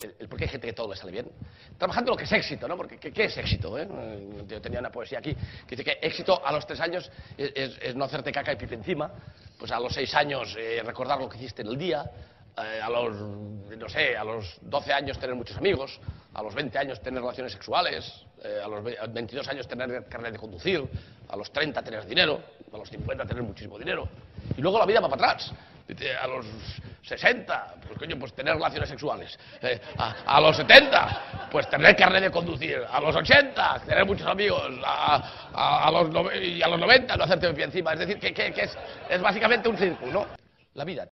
el por qué hay gente que todo le sale bien. Trabajando lo que es éxito, ¿no? Porque ¿qué es éxito? Yo tenía una poesía aquí que dice que éxito a los 3 años es no hacerte caca y pipi encima, pues a los 6 años recordar lo que hiciste en el día, a los, no sé, a los 12 años tener muchos amigos, a los 20 años tener relaciones sexuales, a los 22 años tener carnet de conducir, a los 30 tener dinero, a los 50 tener muchísimo dinero, y luego la vida va para atrás. A los 60, pues coño, pues tener relaciones sexuales. A los 70, pues tener carnet de conducir. A los 80, tener muchos amigos. A los 90, no hacerte pipí encima. Es decir, que es básicamente un círculo, ¿no? La vida.